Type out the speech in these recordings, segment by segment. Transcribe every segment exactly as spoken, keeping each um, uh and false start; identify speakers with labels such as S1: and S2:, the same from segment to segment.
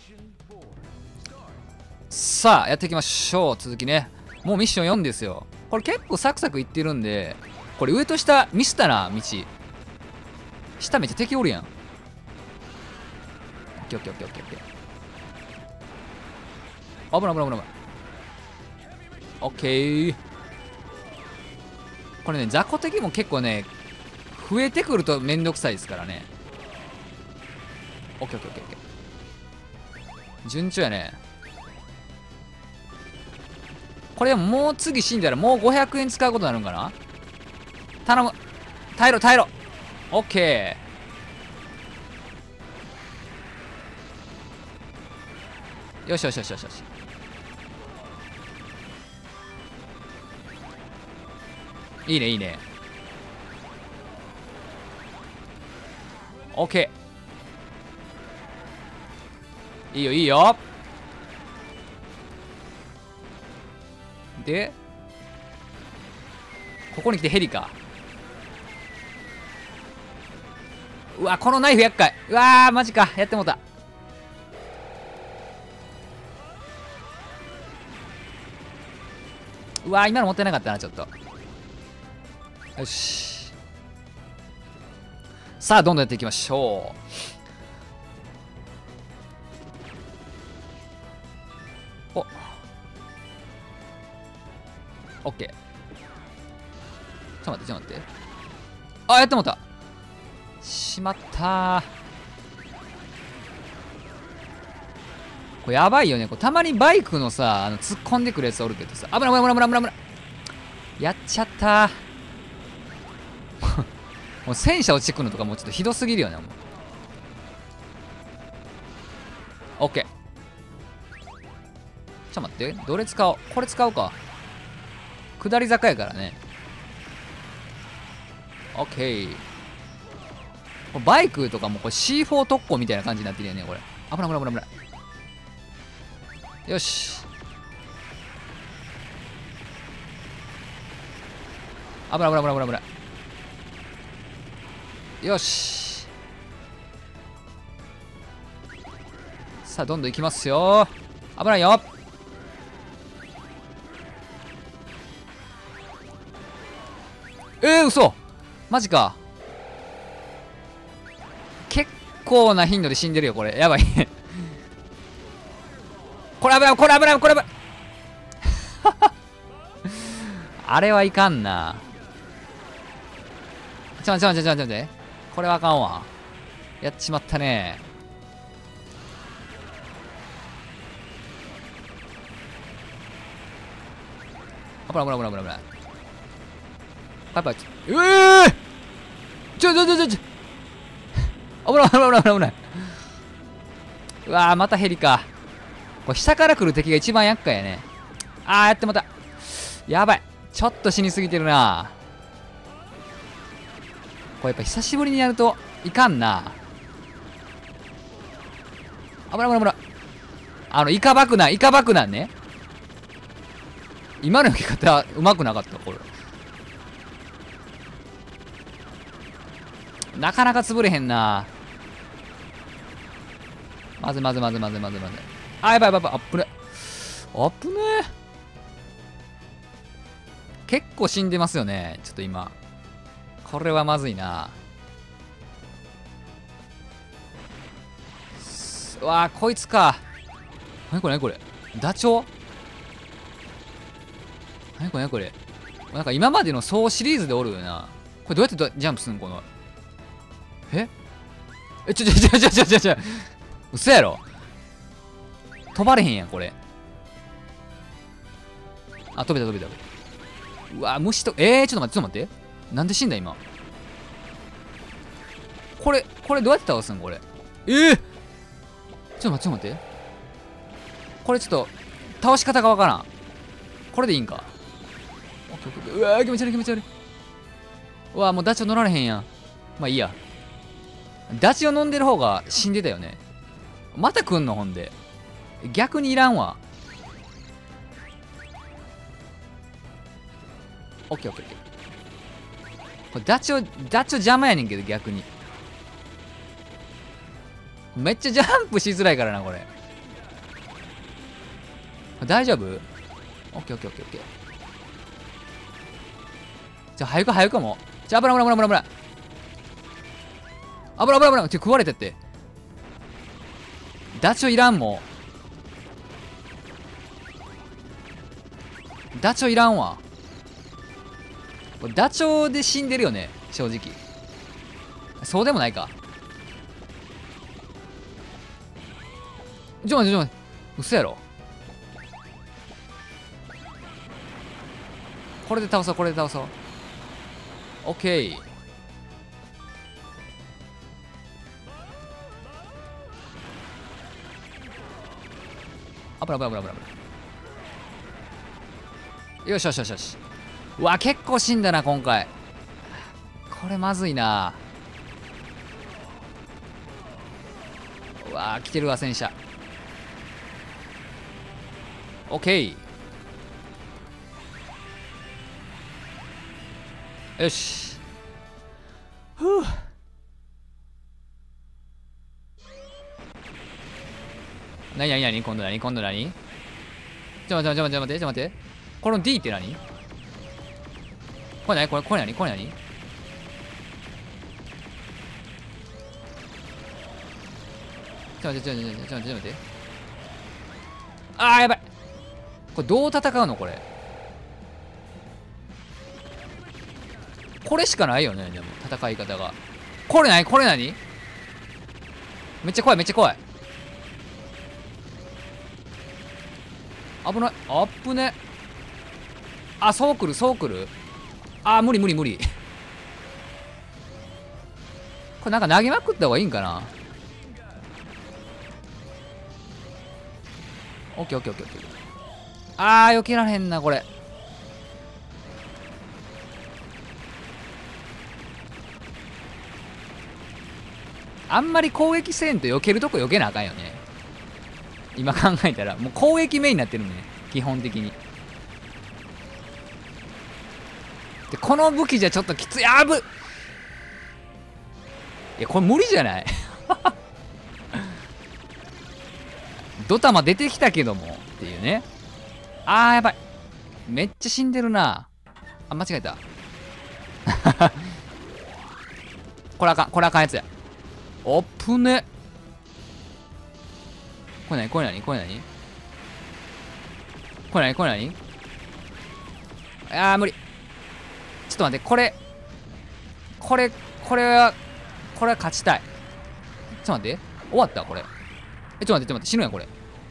S1: さあやっていきましょう。続きね。もうミッションよんですよ。これ結構サクサクいってるんで、これ上と下ミスったな。道下めっちゃ敵おるやん。オッケーオッケーオッケーオッケーオッケー。危ない危ない危ない危ない。オッケー。これね、雑魚敵も結構ね増えてくるとめんどくさいですからね。オッケーオッケーオッケーオッケー。順調やね。これもう次死んだらもうごひゃくえん使うことになるんかな。頼む。耐えろ耐えろ。オッケー。よしよしよしよしよし。いいねいいね。オッケー。いいよいいよ。でここに来てヘリか。うわこのナイフ厄介。うわーマジか。やってもうた。うわー今の持ってなかったなちょっと。よし。さあどんどんやっていきましょう。おオッケー。ちょっと待ってちょっと待って。あやってもうた。しまったー。これやばいよね。これたまにバイクのさあの突っ込んでくるやつおるけどさ、危ない危ない危ない危ない危ない。やっちゃったー。もう戦車落ちてくるのとかもうちょっとひどすぎるよね。もうオッケー。ちょっと待って、どれ使おう。これ使おうか。下り坂やからね。オッケー。バイクとかもこれ シーフォー 特攻みたいな感じになってるよねこれ。危ない危ない危ない危ない。よし。危ない危ない危ない危ない危ない。よし。さあどんどんいきますよ。危ないよ。えー、嘘マジか。結構な頻度で死んでるよこれ。やばいこれ危ないこれ危ないこれ危ないあれはいかんな。ちょちょちょちょちょちょこれはあかんわ。やっちまったね。危ない危ない危ない危ない危ない。パイパイ。うえーちょちょちょちょちょ危ない危ない危ない危ない。うわーまたヘリか。これ下から来る敵が一番厄介やね。あーやってまた。やばいちょっと死にすぎてるな。これやっぱ久しぶりにやるといかんな。危ない危ない危ない。あのイカ爆弾イカ爆弾ね。今の焼き方うまくなかったこれ。なかなか潰れへんな。まずまずまずまずまずまず。あやばいやばいやばい。あっぶねあっぶね。結構死んでますよねちょっと今。これはまずいな。うわーこいつか。なにこれなにこれダチョウ。なにこれなにこれ。なんか今までのソーシリーズでおるよな。これどうやってジャンプすんのこの。ええちょちょちょちょちょちょちょ嘘やろ。飛ばれへんやんこれ。あ飛べた飛べた。うわ虫とえー、ちょっと待ってちょっと待って。なんで死んだ今。これこれどうやって倒すんこれ。えー、ちょっと待ってちょっと待って。これちょっと倒し方がわからん。これでいいんか。うわー気持ち悪い気持ち悪い。うわーもうダチョウ乗られへんやん。まあいいや。ダチを飲んでる方が死んでたよね。また来んのほんで。逆にいらんわ。オッケーオッケーオッケー。これダチョウダチョウ邪魔やねんけど逆に。めっちゃジャンプしづらいからなこれ。 大丈夫？オッケーオッケーオッケーオッケー。じゃあ早く早くもう。じゃあ危ない危ない危ない危ない危ない危ない危ない危ない。って食われてって。ダチョいらんもん。ダチョいらんわ。これダチョで死んでるよね正直。そうでもないか。ちょ待ってちょ待って、嘘やろ。これで倒そうこれで倒そう。オッケー。危ない危ない危ない危ない。よしよしよしよし。うわ結構死んだな今回。これまずいな。うわ来てるわ戦車。オッケー。よし。ふう。なになになに今度なに今度なに。ちょ待ってちょ待ってちょ待ってちょ待って。この D って何？これ何これこれ何これ何？ちょ待ってちょ待ってちょ待ってちょ待ってちょ待って。あーやばい。これどう戦うのこれ。これしかないよねでも戦い方が。これ何これ何？めっちゃ怖いめっちゃ怖い。危ない。あっぶね。あそう来るそう来る。あー無理無理無理。これなんか投げまくった方がいいんかな。オッケーオッケーオッケーオッケー。あー避けられへんなこれ。あんまり攻撃せんと避けるとこ避けなあかんよね今考えたら。もう攻撃メインになってるね基本的に。でこの武器じゃちょっときつい。あぶっ。いやこれ無理じゃないドタマ出てきたけどもっていうね。あーやばい。めっちゃ死んでるな。あ間違えたこれあかんこれあかんやつや。おっぷね。これ何これ何これ何これ何これ何。あー無理。ちょっと待ってこれこれこれはこれは勝ちたい。ちょっと待って終わったこれ。えちょっと待ってちょっと待って死ぬやんこれ。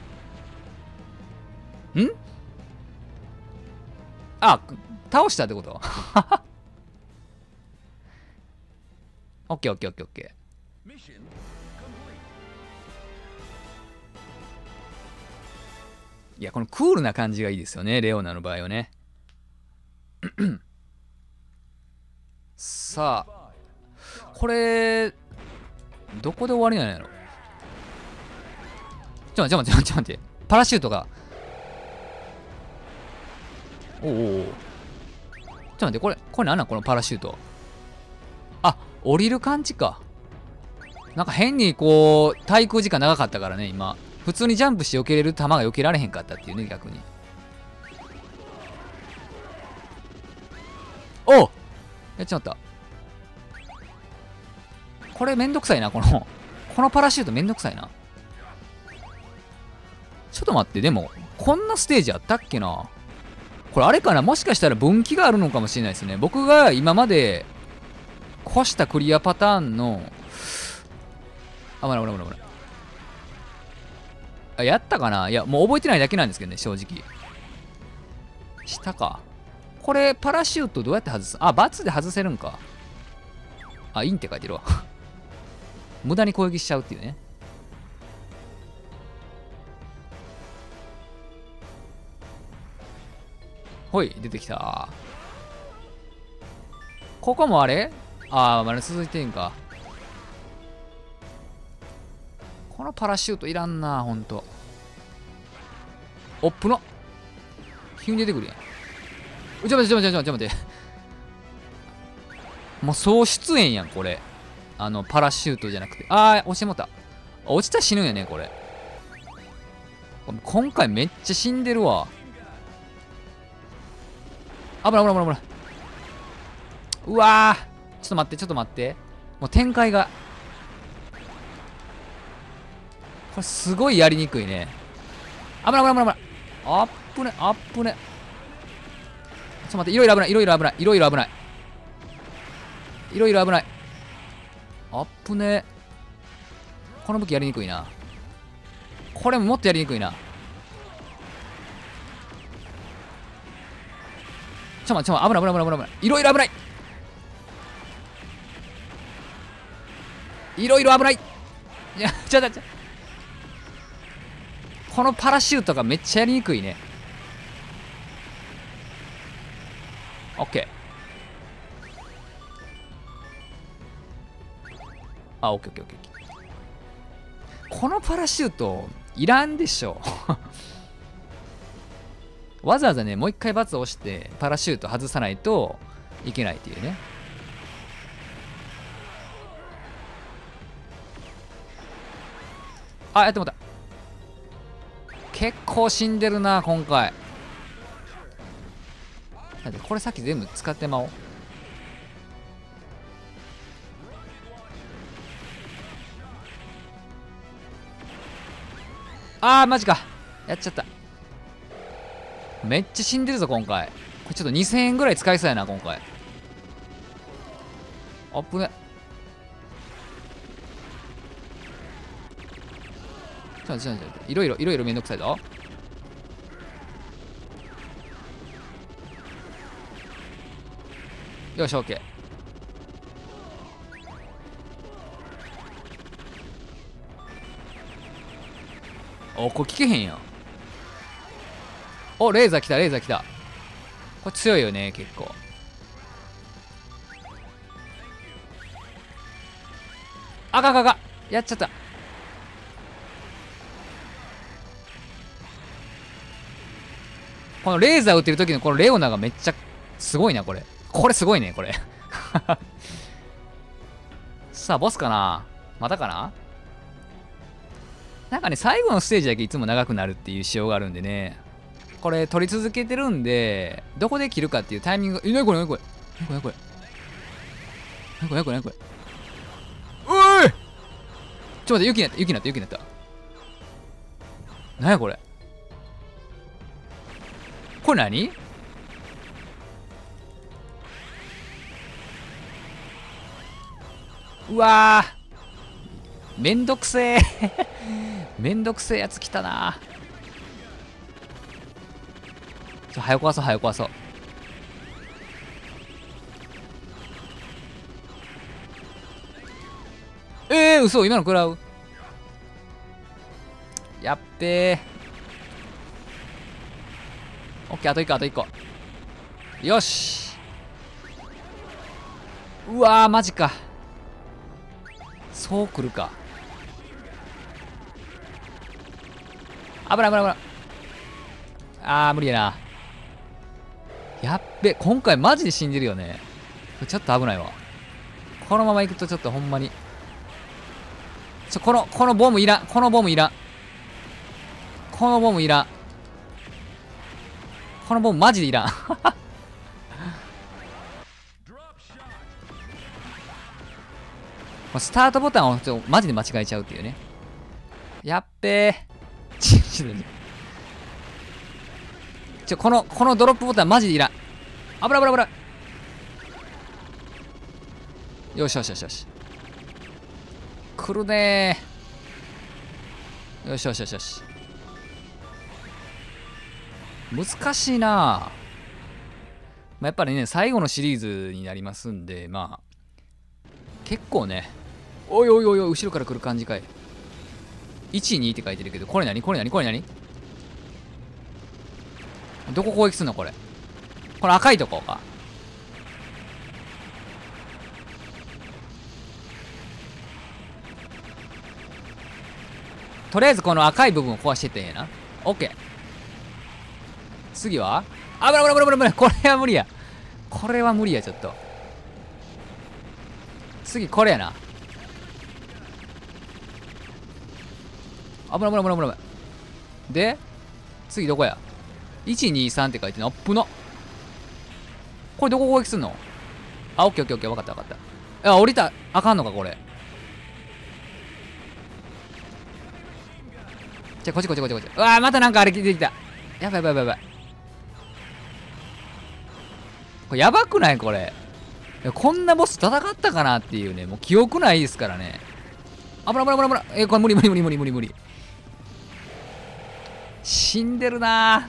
S1: んあ倒したってことオッケーオッケーオッケーオッケー。いやこのクールな感じがいいですよねレオナの場合はねさあこれどこで終わりなんやろ。ちょっと待ってちょっと待ってちょっと待って。パラシュートがおおおお。ちょっと待ってこれこれなんなんこのパラシュート。あ降りる感じか。なんか変にこう滞空時間長かったからね今。普通にジャンプして避けれる球が避けられへんかったっていうね逆に。おっやっちまった。これめんどくさいなこのこのパラシュートめんどくさいな。ちょっと待ってでもこんなステージあったっけな。これあれかなもしかしたら分岐があるのかもしれないですね。僕が今まで越したクリアパターンのあ危ない危ない危ない危ない。あやったかな。いやもう覚えてないだけなんですけどね正直。したか。これパラシュートどうやって外す。あバツで外せるんか。あインって書いてるわ無駄に攻撃しちゃうっていうね。ほい出てきた。ここもあれああまだ続いてんか。このパラシュートいらんなほんと。おっぷの急に出てくるやん。ちょ待ってちょ待ってちょ待ってちょ待って。もう総出演やんこれ。あのパラシュートじゃなくて。ああ落ちてもった。落ちたら死ぬんやねこれ。 今回めっちゃ死んでるわ。危ない危ない危ない危ない。うわー、ちょっと待ってちょっと待って、もう展開がこれすごいやりにくいね。危ない危ない危ない危ない。あっぶねあっぶね。ちょっと待って、いろいろ危ないいろいろ危ないいろいろ危ないいろいろ危ない。あっぶね。この武器やりにくいな。これももっとやりにくいな。ちょっと待って、ちょっと待って、危ない危ない危ない危ない。いろいろ危ないいろいろ危ない。いや、ちょっと待って、このパラシュートがめっちゃやりにくいね。オッケー。あ、オッケーオッケーオッケー。このパラシュートいらんでしょわざわざね、もう一回バツを押してパラシュート外さないといけないっていうね。あ、やってもった。結構死んでるな今回。だってこれさっき全部使ってまおう。あーマジか、やっちゃった。めっちゃ死んでるぞ今回。これちょっとにせんえんぐらい使いそうやな今回。あっぶね。ちょっとちょっといろいろいろいろめんどくさいぞ。よし OK。 お、これ効けへんやん。お、レーザー来たレーザー来た。これ強いよね結構。あかかかやっちゃった。このレーザー撃ってる時のこのレオナがめっちゃすごいなこれ。これすごいねこれさあボスかな、またかな。なんかね最後のステージだけいつも長くなるっていう仕様があるんでね、これ取り続けてるんでどこで切るかっていうタイミング。え、なにこれなにこれなにこれなにこれなにこれなにこれ。おい、ちょっと待って、雪になった雪になった雪になった。なやこれ。これ何。うわーめんどくせえめんどくせえやつ来たな。ちょ早く壊そう早く壊そう。えー、嘘、今の食らう。やっべー。オッケー、あといっこあといっこ。よし。うわーマジか。そうくるか。危ない危ない危ない。あー無理やな。やっべ、今回マジで死んでるよね。ちょっと危ないわ。このまま行くとちょっとほんまにちょこのこのボムいらん、このボムいらん、このボムいらん、このボムマジでいらんスタートボタンをちょマジで間違えちゃうっていうね。やっべーちちちょこのこのドロップボタンマジでいらん。危ない危ない危ない。よしよしよしよし、来るねー。よしよしよしよし。難しいな。まあ、やっぱりね最後のシリーズになりますんで、まあ結構ね。おいおいおいおい、後ろから来る感じかい。いち、にって書いてるけど、これ何これ何これ何、どこ攻撃すんのこれ。これ赤いとこか。とりあえずこの赤い部分を壊していってんやな。オッケー。次はあ、ぶらぶらぶらぶらぶら、これは無理や。これは無理や、ちょっと。次これやな。危ない危ない危ない危ない。 で次どこや？ いちにさん って書いてんの。あっぶな。これどこ攻撃すんの？あ、オッケーオッケーオッケー、分かった分かった。あ、降りたあかんのかこれ。じゃあこっちこっちこっちこっち。うわー、またなんかあれ出てきた。やばいやばいやばいやばい。これやばくないこれ。こんなボス戦ったかなっていうね、もう記憶ないですからね。危ない危ない危ない危ない。えー、これ無理無理無理無理無理無理。死んでるな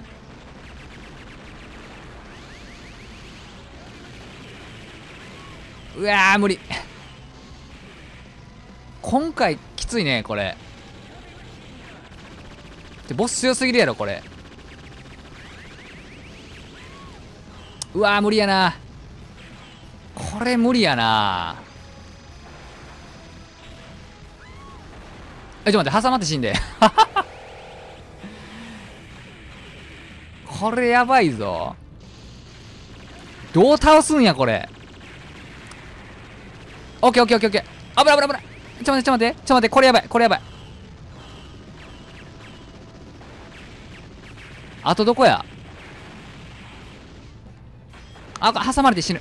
S1: ー。うわー無理。今回きついねこれ。でボス強すぎるやろこれ。うわー無理やな。これ無理やな。え、ちょっと待って、挟まって死んで。これやばいぞ。どう倒すんやこれ。オッケーオッケーオッケーオッケー。危ない危ない危ない。ちょっと待ってちょっと待ってちょっと待って、これやばいこれやばい。あとどこや。あ、挟まれて死ぬ。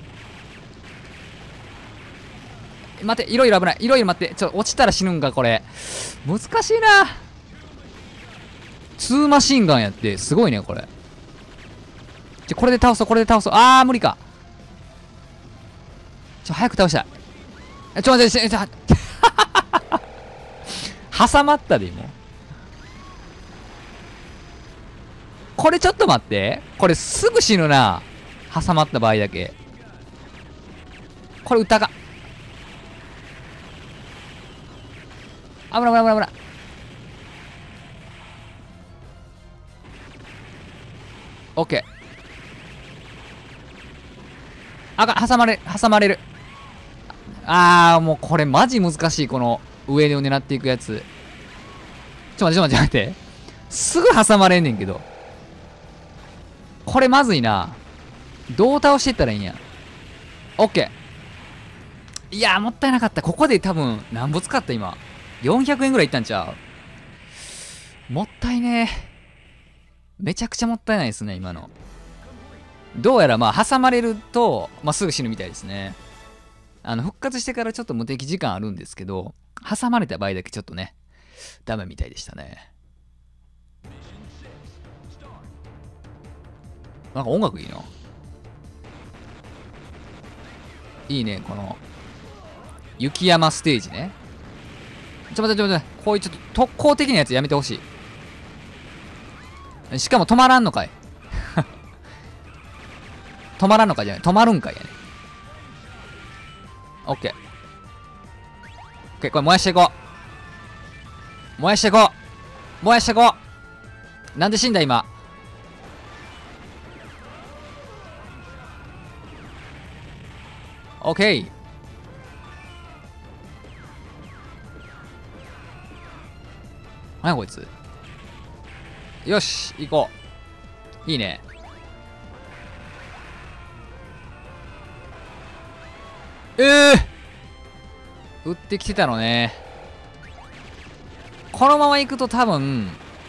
S1: 待って、いろいろ危ない。いろいろ待って。ちょ、落ちたら死ぬんか、これ。難しいな。ツーマシンガンやって、すごいね、これ。ちょ、これで倒そう、これで倒そう。あー、無理か。ちょ、早く倒したい。ちょ、待って、ちょ、挟まったで、今。これちょっと待って。これすぐ死ぬな。挟まった場合だけ。これ歌が。危ない危ない危ない危ない。オッケー。あかん、挟まれる、挟まれる。あー、もうこれマジ難しい。この上を狙っていくやつ。ちょっと待って、ちょっと待って、待って。すぐ挟まれんねんけど。これまずいな。どう倒していったらいいんや。オッケー。いやー、もったいなかった。ここで多分、何ぼ使った今。よんひゃくえんぐらいいったんちゃう？もったいねえ。めちゃくちゃもったいないですね、今の。どうやらまあ、挟まれると、まあ、すぐ死ぬみたいですね。あの、復活してからちょっと無敵時間あるんですけど、挟まれた場合だけちょっとね、ダメみたいでしたね。なんか音楽いいな。いいね、この、雪山ステージね。ちょっと待って、ちょっと待って、こういうちょっと特攻的なやつやめてほしい。しかも止まらんのかい。止まらんのかじゃない、止まるんかいやね。オッケー。オッケー、これ燃やしていこう。燃やしていこう。燃やしていこう。なんで死んだ今。オッケー。何やこいつ。よし、行こう。いいね。ええー、撃ってきてたのね。このまま行くと多分、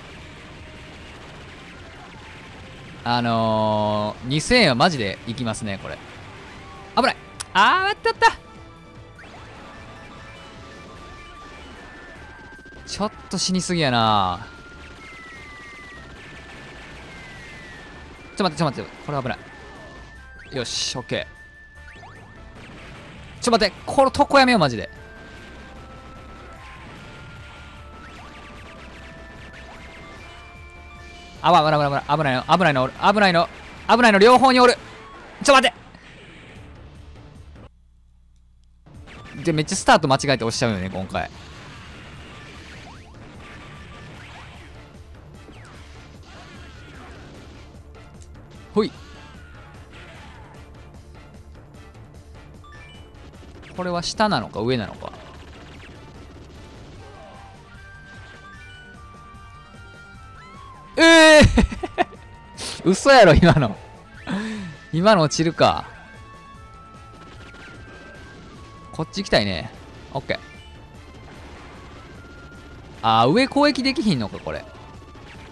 S1: あのー、にせんえんはマジで行きますね、これ。危ない。あー、待った待った。ちょっと死にすぎやな。ちょっと待って、ちょっと待って。これ危ない。よし、オッケー。ちょっと待って、このとこやめよう、マジで。あば、危ない危ない危ないの、危ないの、危ないの、危ないの、両方におる。ちょっと待って。で、めっちゃスタート間違えて押しちゃうよね、今回。ほい。これは下なのか上なのか。ええー、嘘やろ今の。今の落ちるか。こっち行きたいね。オッケー。あー、上攻撃できひんのかこれ。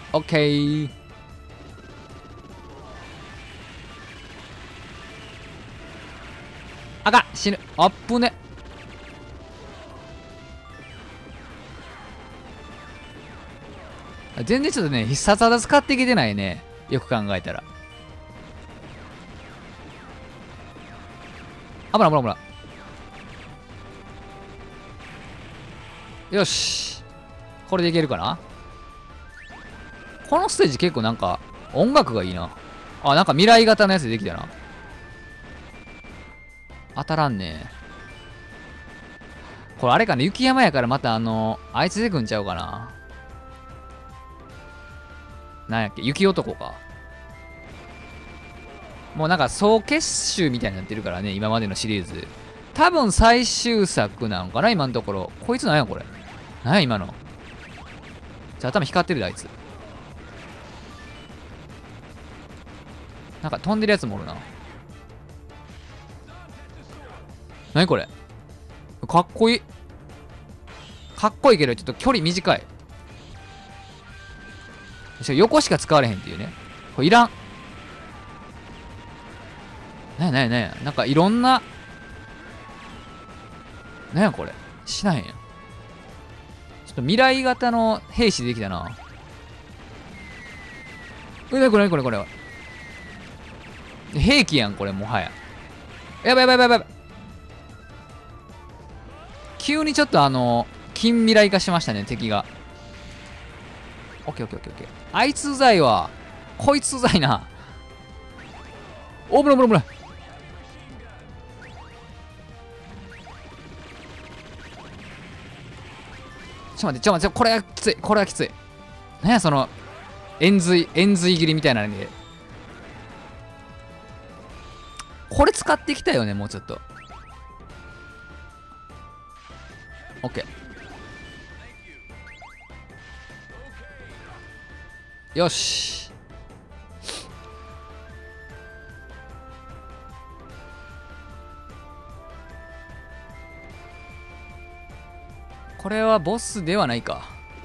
S1: オッケー。あかん、死ぬ。あっぶね。全然ちょっとね、必殺技使ってきてないね。よく考えたら。危ない危ない危ない。よし。これでいけるかな。このステージ結構なんか、音楽がいいな。あ、なんか未来型のやつでできたな。当たらんね。これあれかな、雪山やからまたあの、あいつ出てくんちゃうかな。なんやっけ、雪男か。もうなんか総結集みたいになってるからね、今までのシリーズ。多分最終作なのかな、今のところ。こいつなんやこれ。なんや今の。じゃあ頭光ってるで、あいつ。なんか飛んでるやつもおるな。なにこれ。かっこいい。かっこいいけど、ちょっと距離短い。横しか使われへんっていうね。これいらん。なんやなんやなんや。なんかいろんな。なんやこれ。しないんや。ちょっと未来型の兵士できたな。うなにこれこれこれ。兵器やん、これもはや。やばいやばいやばいやばい。急にちょっとあの、近未来化しましたね、敵が。オッケーオッケーオッケーオッケー。あいつうざいわ。こいつうざいな。おぶらぶらぶら。ちょっと待って、ちょっと待って、これはきつい。これはきつい。なんやその、円髄、円髄切りみたいなので。これ使ってきたよね、もうちょっと。オッケー。よし。これはボスではないか。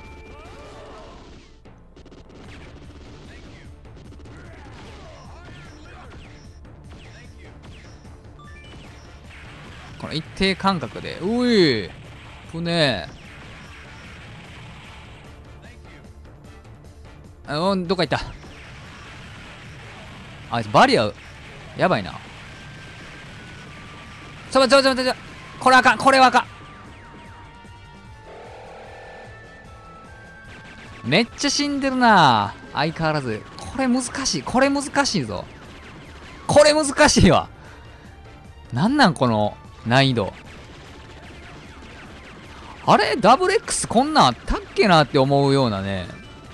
S1: この一定間隔で。ういふねえ。うん、どっか行った。あいつバリアやばいな。ちょちょちょちょちょ、これあかん、これはあかん。めっちゃ死んでるな、相変わらず。これ難しい、これ難しいぞ。これ難しいわ。なんなんこの難易度。あれダブル X こんなんあったっけなって思うようなね。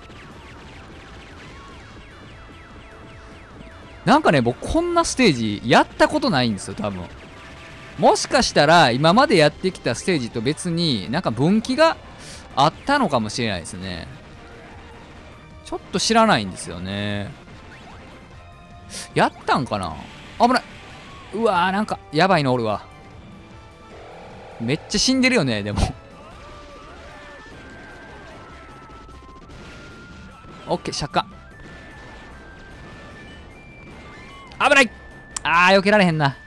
S1: なんかね、僕こんなステージやったことないんですよ、多分。もしかしたら今までやってきたステージと別になんか分岐があったのかもしれないですね。ちょっと知らないんですよね。やったんかな。危ない。うわー、なんかやばいのおるわ。めっちゃ死んでるよね、でも。オッケー、釈迦。危ない。あー、避けられへんな。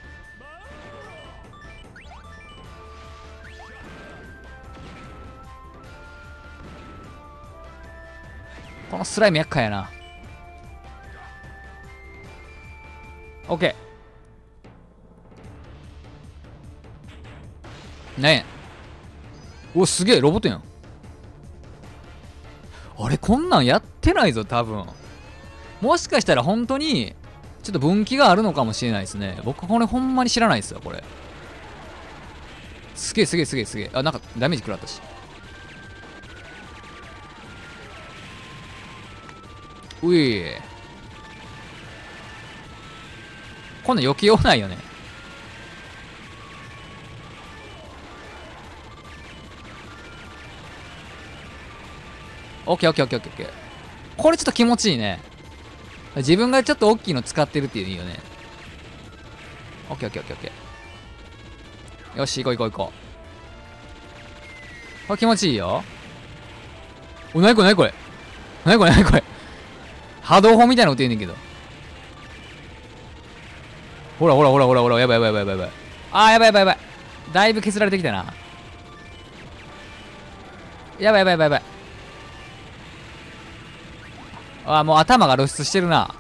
S1: このスライム厄介やな。オッケー。なんや。お、すげえ、ロボットやん。あれ、こんなんやってないぞ、多分。もしかしたら本当に、ちょっと分岐があるのかもしれないですね。僕、これほんまに知らないですよ、これ。すげえすげえすげえすげえ。あ、なんかダメージ食らったし。うい。こんなん避けようないよね。オッケーオッケーオッケーオッケー。これちょっと気持ちいいね。自分がちょっと大きいの使ってるっていうのいいよね。オッケーオッケーオッケーオッケー。よし、行こう行こう行こう。これ気持ちいいよ。お、なにこれなにこれなにこれなにこれ波動砲みたいなこと言うねんけど。ほらほらほらほらほら、やばいやばいやばいやばい。あーやばいやばいやばい。だいぶ削られてきたな。やばいやばいやばいやばい。あーもう頭が露出してるな。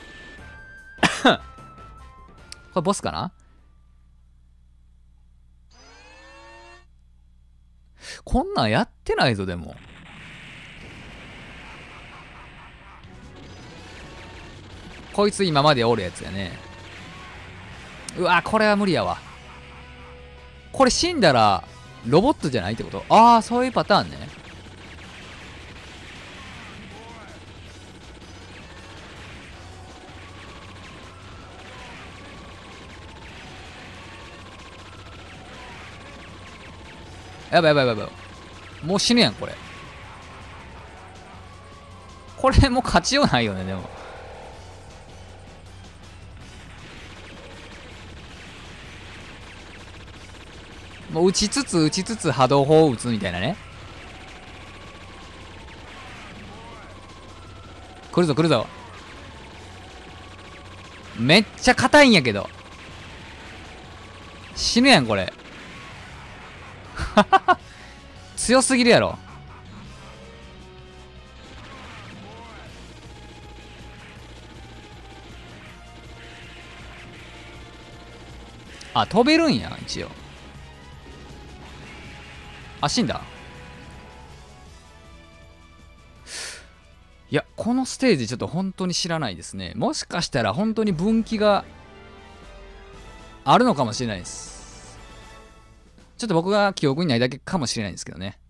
S1: これボスかな。こんなんやってないぞ、でも。こいつ今までおるやつやね。うわ、これは無理やわ。これ死んだら、ロボットじゃないってこと？ああ、そういうパターンね。やばいやばいやばいやばい。もう死ぬやん、これ。これもう勝ちようないよね、でも。もう打ちつつ打ちつつ波動砲を打つみたいなね。来るぞ来るぞ。めっちゃ硬いんやけど。死ぬやん、これ。強すぎるやろ。あ、飛べるんや、一応。あ、死んだ。いや、このステージちょっと本当に知らないですね。もしかしたら本当に分岐があるのかもしれないです。ちょっと僕が記憶にないだけかもしれないんですけどね。